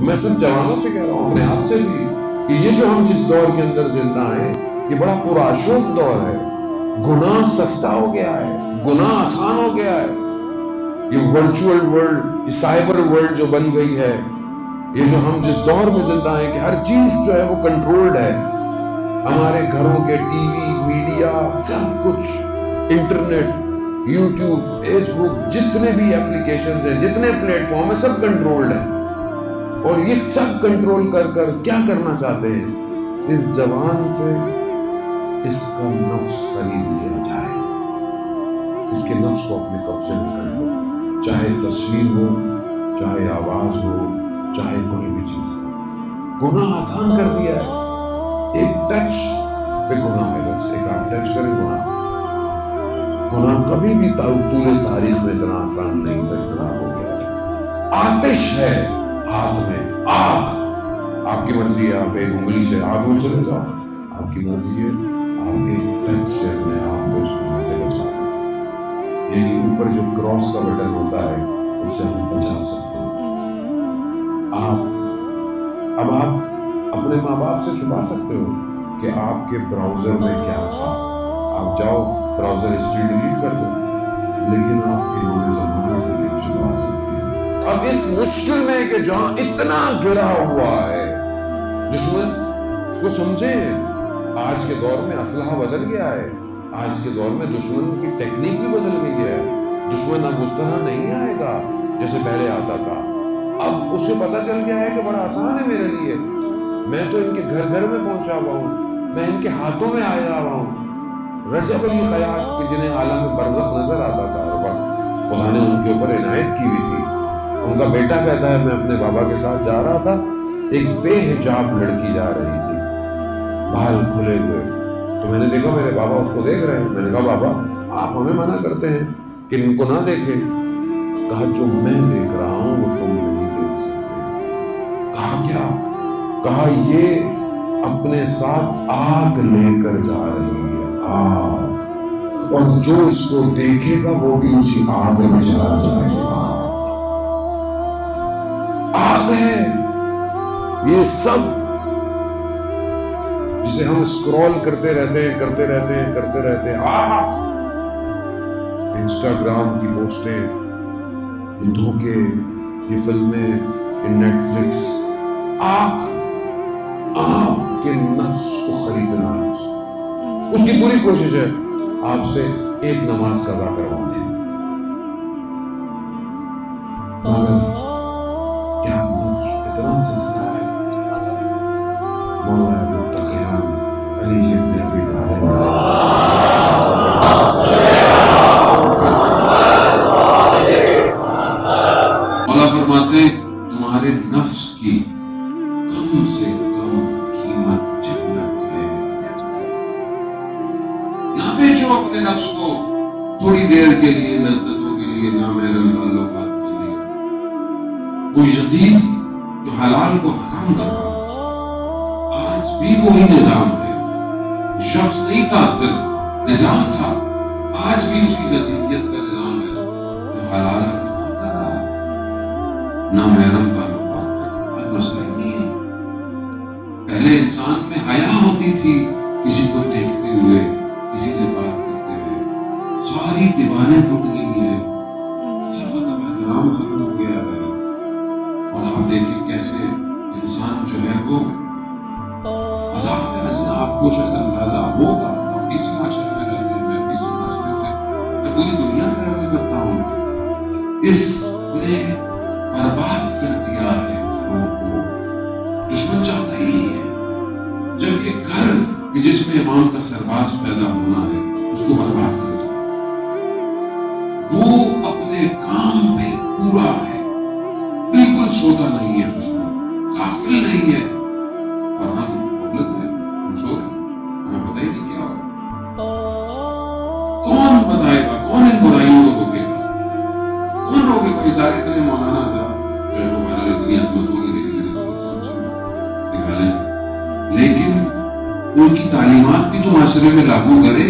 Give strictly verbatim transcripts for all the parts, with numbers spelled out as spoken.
میں سب جوانوں سے کہہ رہا ہوں، اپنے آپ سے بھی، کہ یہ جو ہم جس دور کے اندر زندہ ہیں یہ بڑا پرآشوب دور ہے. گناہ سستا ہو گیا ہے، گناہ آسان ہو گیا ہے. یہ ورچوئل ورلڈ، یہ سائبر ورلڈ جو بن گئی ہے، یہ جو ہم جس دور میں زندہ ہیں کہ ہر چیز جو ہے وہ کنٹرولڈ ہے. ہمارے گھروں کے ٹی وی، میڈیا، سب کچھ، انٹرنیٹ، یوٹیوب، فیس بک، جتنے بھی اپلیکیشنز ہیں، جتنے پلیٹ فارم ہیں، سب کنٹرولڈ ہیں. اور یہ سب کنٹرول کر کر کیا کرنا چاہتے ہیں؟ اس جوان سے اس کا نفس خرید لیا جائے، اس کے نفس کو اپنے قبضے میں کر لو، چاہے تصویر ہو، چاہے آواز ہو، چاہے کوئی بھی چیز ہو. گناہ آسان کر دیا ہے، ایک ٹچ پہ گناہ ہے. بس ایک آپ ٹچ کریں گناہ. گناہ کبھی بھی طول تاریخ میں اتنا آسان نہیں تھا اتنا ہو گیا. آتش ہے ہاتھ میں، آگ. آپ کی مرضی ہے، آپ ایک انگلی سے آگ میں چلے جاؤ، آپ کی مرضی ہے آپ ایک ٹچ سے اپنے آپ کو اس گناہ سے بچا لیں. یعنی اوپر جو کراس کا بٹن ہوتا ہے اس سے ہم بچا سکتے ہیں. آپ اب آپ اپنے ماں باپ سے چھپا سکتے ہو کہ آپ کے براؤزر میں کیا تھا. آپ جاؤ براؤزر ہسٹری ڈیلیٹ کر دو، لیکن آپ کے نور زمانہ سے نہیں چھپا سکتے. اب اس مشکل میں کہ جہاں اتنا گرا ہوا ہے دشمن، اس کو سمجھیں. آج کے دور میں اسلحہ بدل گیا ہے، آج کے دور میں دشمن کی ٹیکنیک بھی بدل گئی ہے. دشمن اب اس طرح نہیں آئے گا جیسے پہلے آتا تھا. اب اسے پتا چل گیا ہے کہ بڑا آسان ہے میرے لیے، میں تو ان کے گھر گھر میں پہنچا ہوا ہوں، میں ان کے ہاتھوں میں آیا ہوا ہوں. رجب علی خیاط کہ جنہیں عالم برزخ نظر آتا تھا، خدا نے ان کے اوپر عنایت کی ہوئی تھی. ان کا بیٹا کہتا ہے میں اپنے بابا کے ساتھ جا رہا تھا، ایک بے حجاب لڑکی جا رہی تھی، بال کھلے ہوئے، تو میں نے دیکھا میرے بابا اس کو دیکھ رہے ہیں. میں نے کہا بابا آپ ہمیں منع کرتے ہیں کہ ان کو نہ دیکھیں. کہا جو میں دیکھ رہا ہوں وہ تم نہیں دیکھ سکتے. کہا کیا؟ کہا یہ اپنے ساتھ آگ لے کر جا رہی ہے، آگ، اور جو اس کو دیکھے گا وہ بھی اسی آگ میں چلا جائے گا. آگ ہے یہ سب جسے ہم اسکرول کرتے رہتے ہیں کرتے رہتے ہیں کرتے رہتے ہیں. آگ، انسٹاگرام کی پوسٹیں، یہ دھوکے، یہ فلمیں، یہ نیٹ فلکس. آگ آپ کے نفس کو خریدنا ہے. اس کی پوری کوشش ہے آپ سے ایک نماز قضا کروا دیں، مگر کیا نفس اتنا سستا ہے؟ مولا متقیان علی ابن ابی طالب مولا فرماتے ہیں تمہارے نفس کی کم سے کم قیمت جنت ہے. نہ بیچو اپنے نفس کو تھوڑی دیر کے لیے، لذتوں کے لیے، نامحرم تعلقات کے لیے. وہ یزید جو حلال کو حرام کر رہا، آج بھی وہی نظام ہے. شخص نہیں تھا، صرف نظام تھا. آج بھی اسی لذیذیت کا نظام ہے جو حلال حرام کر رہا. نامحرم تعلقات کا کوئی مسئلہ نہیں ہے. پہلے انسان میں حیا ہوتی تھی کسی کو دیکھتے ہوئے، کسی سے بات کرتے ہوئے. ساری دیواریں ٹوٹ گئی ہیں، سب ادب احترام ختم ہو گیا ہے. اور آپ دیکھیں کیسے انسان جو ہے وہ عذاب ہے. آپ کو شاید اندازہ ہوگا، آپ کسی معاشرے میں رہتے ہیں، میں کسی معاشرے سے، میں پوری دنیا کا روی کرتا ہوں. اس نے برباد کر دیا ہے گھروں کو. دشمن چاہتا ہی نہیں ہے جب ایک گھر جس میں امام کا سرباز پیدا ہونا ہے اس کو برباد کر دو. وہ اپنے کام پہ پورا ہے، بالکل سوتا نہیں ہے، دشمن غافل نہیں ہے. اور ہم غفلت میں ہم سو رہے ہیں، ہمیں پتہ ہی نہیں کیا ہوگا. کون بتائے گا؟ کون ان برائیوں کو روکے گا؟ کون روکے گا؟ یہ سارے اتنے مولانا جو ہے وہ بہرحال اتنی عظمت ہوگی دکھا لیں، لیکن ان کی تعلیمات بھی تو معاشرے میں لاگو کریں.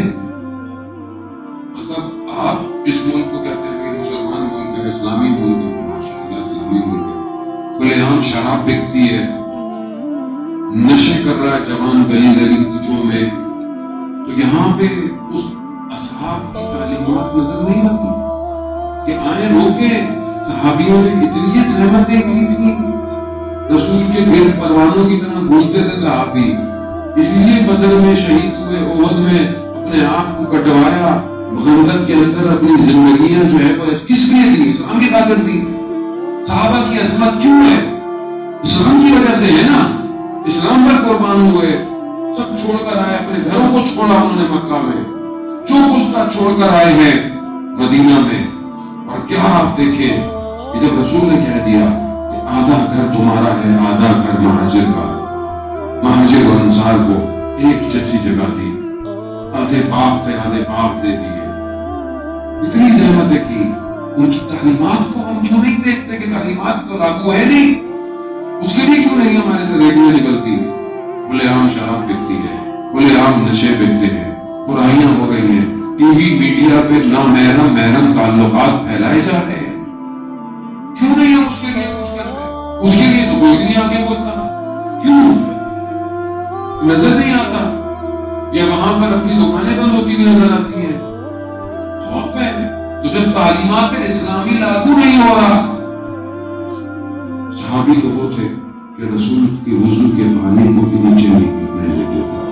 مطلب آپ اس ملک کو کہتے ہیں کہ مسلمان ملک ہے، اسلامی ملک ہے، ماشاء اللہ اسلامی ملک ہے، کھلے عام شراب بکتی ہے، نشے کر رہا ہے جوان گلی گلی کوچوں میں، تو یہاں پہ اس اصحاب کی تعلیمات نظر نہیں آتی کہ آئیں روکیں؟ صحابیوں نے اتنی زحمتیں کی تھی، رسول کے گرد پروانوں کی طرح گھومتے تھے صحابی، اس لیے بدر میں شہید ہوئے، احد میں اپنے آپ کو کٹوایا، خندق کے اندر اپنی زندگیاں جو ہے وہ کس لیے دی؟ اسلام کی خاطر دی۔ صحابہ کی عظمت کیوں ہے؟ اسلام کی وجہ سے ہے نا، اسلام پر قربان ہوئے، سب چھوڑ کر آئے، اپنے گھروں کو چھوڑا انہوں نے مکہ میں، جو کچھ تھا چھوڑ کر آئے ہیں مدینہ میں۔ اور کیا آپ دیکھیں کہ جب رسول نے کہہ دیا کہ آدھا گھر تمہارا ہے، آدھا گھر مہاجر کا، مہاجر اور انصار کو ایک جیسی جگہ دی، آدھے باغ تھے آدھے باغ دے دیے، اتنی زحمتیں کی، ان کی تعلیمات کو ہم کیوں نہیں دیکھتے کہ تعلیمات تو لاگو ہے نہیں؟ اس کے لیے کیوں نہیں ہمارے سے ریڈیو نکلتی؟ کھلے عام شراب بکتی ہے، کھلے عام نشے بکتے ہیں، برائیاں ہو رہی ہیں، ٹی وی میڈیا پہ نامحرم محرم تعلقات پھیلائے جا رہے ہیں، کیوں نہیں ہم اس کے لیے کچھ کرتے؟ اس کے لیے تو کوئی نہیں آگے بولتا، کیوں نظر نہیں آتا؟ یا وہاں پر اپنی دکانیں بند ہوتی بھی نظر آتی ہیں؟ خوف ہے۔ تو جب تعلیمات اسلامی لاگو نہیں ہو رہا، صحابی تو وہ تھے کہ رسول کے وضو کے پانی کو بھی نیچے نہیں دیتے تھے۔